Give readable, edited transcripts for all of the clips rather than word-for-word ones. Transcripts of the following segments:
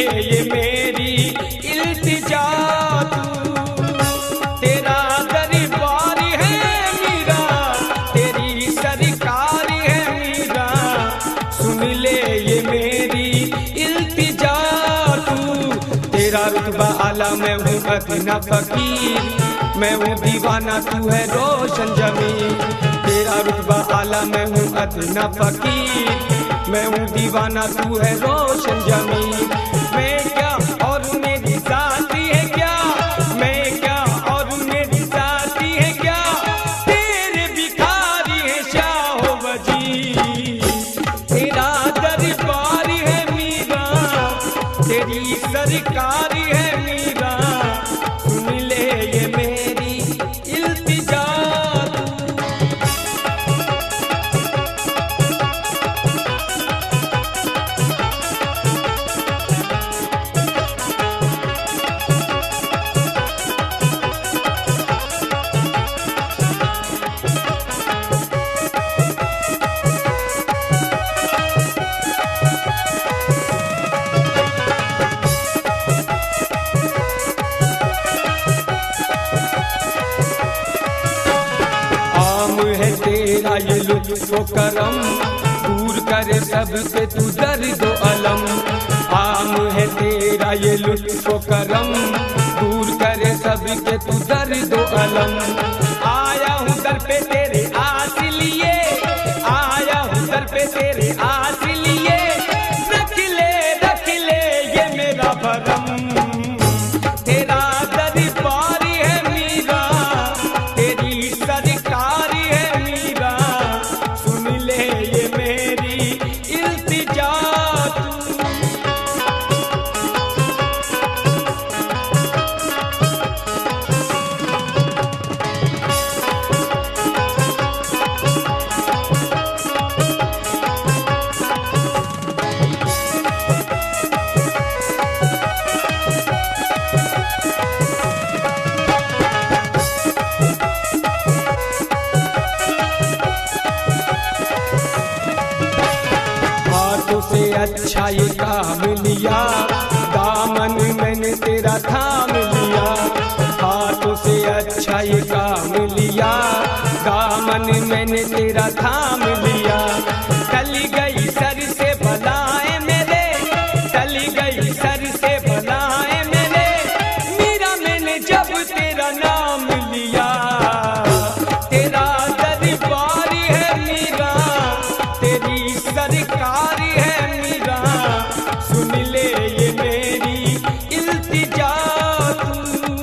ये मेरी इल्तिजा तू, तेरा दरबार है मीरा, तेरी सरकार है मीरा, सुन ले ये मेरी इल्तिजा तू। तेरा रुतबा आला मैं हूँ अदना फकीर, मैं हूँ दीवाना तू है रोशन जमीन। तेरा रुतबा आला मैं हूँ अदना फकीर, मैं हूँ दीवाना तू है रोशन जमीन। मैं क्या और मेरी साथी है क्या, मैं क्या और मेरी साथी है क्या, तेरे भिखारी है शाहो वजीर। तेरा दरबार है मीरा, तेरी सरकार है मीरा, सुन ले ये मेरी इल्तिजा। तेरा ये लुत्फ़ो करम, दूर करे सबसे तू दर्द अलम। आम है तेरा ये लुत्फ़ो करम, दूर करे सबके तू दर्द अलम। आया हूँ दर पे तेरे आस लिए, आया हूँ दर पे तेरे आस लिए, रख ले ये मेरा भरम। तेरा दरबार है मीरा, तेरी सरकार है मीरा, सुन ले ये मेरी इल्तिजा तू। अच्छा ये काम लिया, दामन मैंने तेरा थाम लिया। हाथों से अच्छा ये काम लिया, दामन मैंने तेरा थाम लिया। टल गई सर से बलाएं मेरे, टल गई सर से बलाएं मेरे, मीरा मैंने जब तेरा नाम लिया। तेरा दरबार है मीरा, तेरी सरकार है, सुन ले ये मेरी इल्तिजा तू।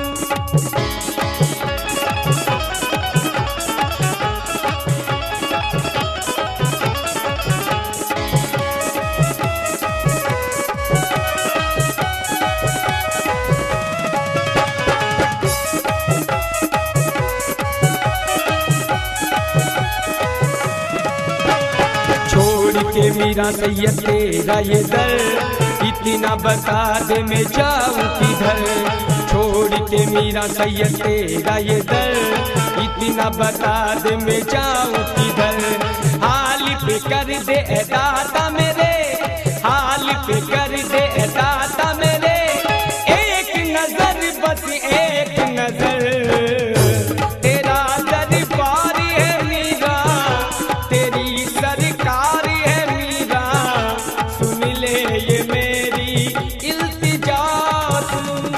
छोड़ के मीरा सैयद तेरा ये दर, इतना बता दे मैं जाऊं किधर। छोड़ के मीरा सैयद तेरा ये दर, इतना बता दे मैं जाऊं किधर। हाल पे कर दे ए दाता मेरे, हाल पे कर दे ए दाता मेरे, एक नजर बस एक नजर। तेरा दरबार है मीरा, तेरी सरकार है मीरा, सुन ले ये मेरी इल्तिजा तू।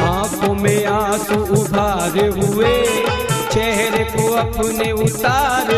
आंसू उभारे हुए, चेहरे को अपने उतार